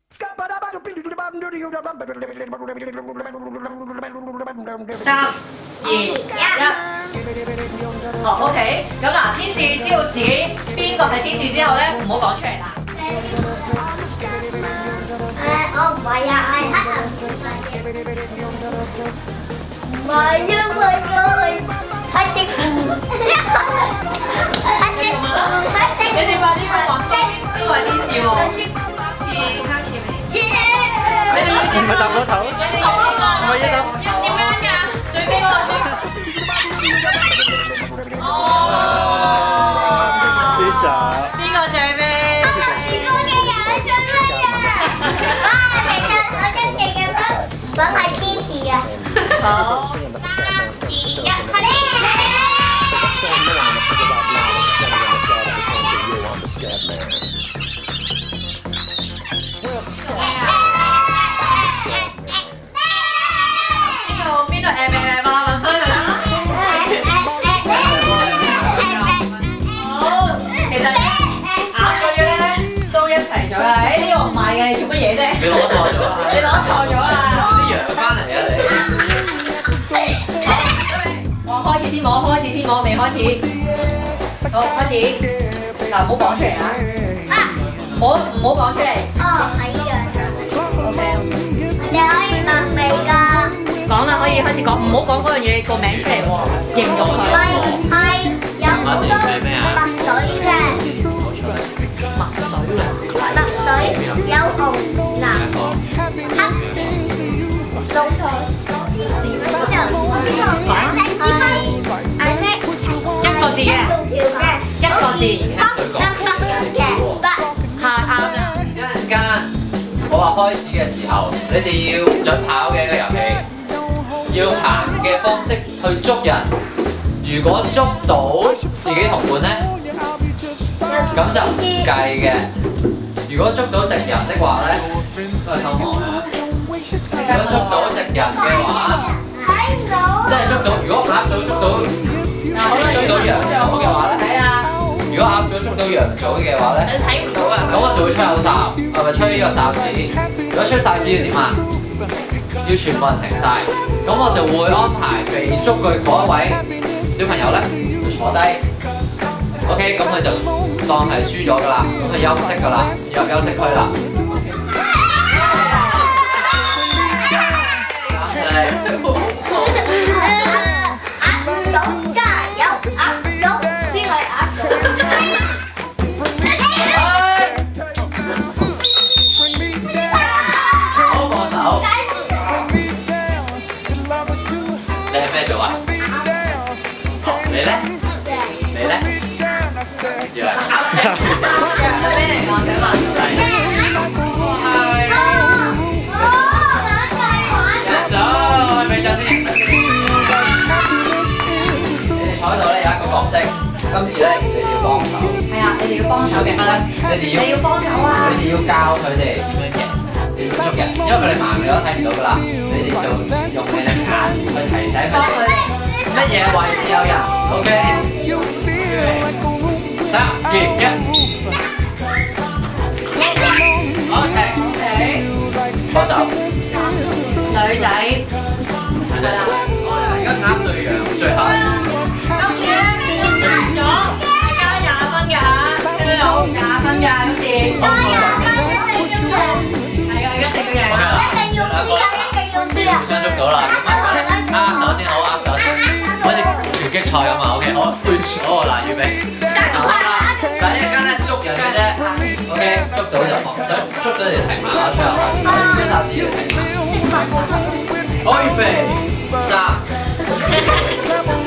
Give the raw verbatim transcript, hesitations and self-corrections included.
三、二、一。哦 ，OK。咁嗱，天使知道自己邊個係天使之後咧，唔好講出嚟啦。 誒，我唔係啊，我係黑暗小姐。唔係啊，我係黑色。黑色，黑色。 你哋快啲去揾邊個係天使喎？三次，三次未？你哋唔係搭個頭， 你哋要邊個？ 唔係一搭。 要點樣㗎？最尾嗰個輸。哦。 呢集。 邊個最尾？ 成功嘅人最尾啊！哇，其實我真正嘅分分係天使啊！ 好。 三、二、一，快啲！ 邊度邊度誒誒誒話問翻佢啦？好，其實啱嗰啲咧都一齊咗啦。誒呢個唔係嘅，做乜嘢啫？ 你攞錯咗啊！ 你攞錯咗啊！ 啲羊翻嚟啊你！ 我開始先摸，開始先摸，未開始。好，開始。嗱，唔好講出嚟啊！唔好唔好講出嚟。 哦，係呢樣。 O K。 我哋可以問味㗎。 講啦，可以開始講，唔好講嗰樣嘢個名出嚟喎，形容佢。 係係有好多墨水嘅。墨水有紅、藍、黑、綠色。顏色之分，顏色一個字嘅，一個字。 嘅白。 係啱啦。 一陣間我話開始嘅時候，你哋要準跑嘅一個遊戲，要行嘅方式去捉人。如果捉到自己同伴咧，咁就唔計嘅。如果捉到敵人的話咧，都係偷望啊！如果捉到敵人嘅話，即係捉到，如果鴨組捉到，捉到羊組嘅話咧， 睇啊！ 如果鴨組捉到羊組嘅話咧， 你睇唔到啊！ 咁我就會吹口哨，係咪吹呢個哨子？如果吹哨子要點啊？要全部人停晒，咁我就會安排被捉嘅嗰一位小朋友咧坐低。OK，咁佢就當係輸咗㗎啦，咁佢休息㗎啦，入休息區啦。你咧？你咧？羊。咩嚟講？請問。係。走，去俾張先。你哋坐喺度咧有一個角色，今次咧你哋要幫手。 係啊，你哋要幫手嘅。 你哋要。 你要幫手啊！ 你哋要教佢哋點樣贏，你要捉人，因為佢哋盲嘅都睇唔到㗎啦。你哋就用你隻眼去提醒佢哋。乜嘢位置有人 ？OK。三、二、一。OK。OK。幫手。 女仔。 係啦。而家啱對羊，最後。 今次咧贏咗，係加廿分㗎嚇，聽到有廿分㗎今次。 加廿分一定要贏。 係啊，一定要贏啊！ 一定要輸啊！一定要輸啊！ 互相捉到啦，握手先好，握手先。好似拳擊賽咁啊 ，OK， 好，好嗱，預備，嗱啦，嗱一陣間咧捉人嘅啫 ，OK， 捉到就放，想捉到就停埋啦，最後一下子要停埋。好，預備，三。